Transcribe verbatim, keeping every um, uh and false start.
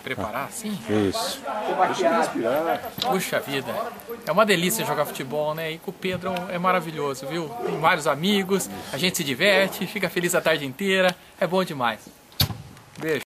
preparar assim? Isso. Deixa ele respirar. Puxa vida, é uma delícia jogar futebol, né? E com o Pedro é maravilhoso, viu? Tem vários amigos, a gente se diverte, fica feliz a tarde inteira, é bom demais. Beijo.